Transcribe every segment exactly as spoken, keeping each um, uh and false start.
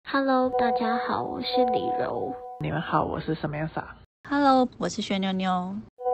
Hello， 大家好，我是李柔。 你们好，我是 Samantha。 Hello， 我是薛妞妞。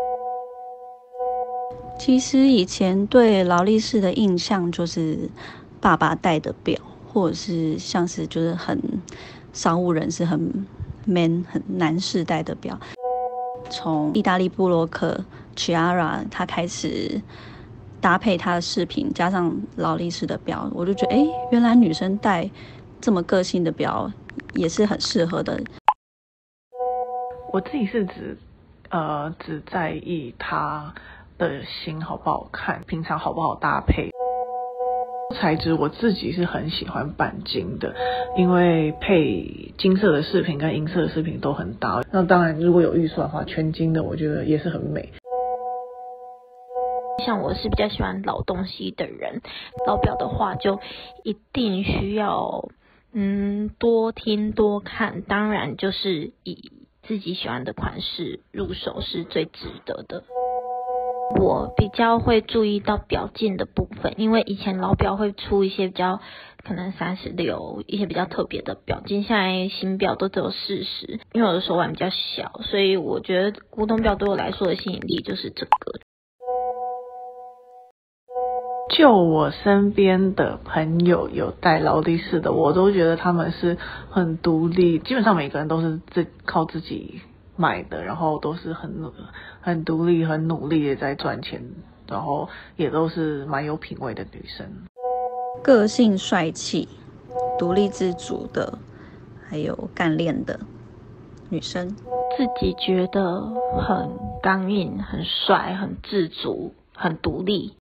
其实以前对劳力士的印象就是爸爸戴的表，或者是像是就是很商务人士很 man 很男士戴的表。从意大利布洛克 Chiara 他开始搭配他的饰品，加上劳力士的表，我就觉得哎，原来女生戴这么个性的表也是很适合的。 我自己是只呃只在意它的型好不好看，平常好不好搭配。材质我自己是很喜欢钣金的，因为配金色的饰品跟银色的饰品都很搭。那当然如果有预算的话，全金的我觉得也是很美。 像我是比较喜欢老东西的人，老表的话就一定需要嗯多听多看，当然就是以自己喜欢的款式入手是最值得的。我比较会注意到表径的部分，因为以前老表会出一些比较可能三十六一些比较特别的表径，现在新表都只有四十，因为我的手腕比较小，所以我觉得古董表对我来说的吸引力就是这个。 就我身边的朋友有戴劳力士的，我都觉得他们是很独立，基本上每个人都是自靠自己买的，然后都是很很独立很努力的在赚钱，然后也都是蛮有品味的女生， 个性帅气独立自主的还有干练的女生， 自己觉得很刚硬很帅很自主很独立。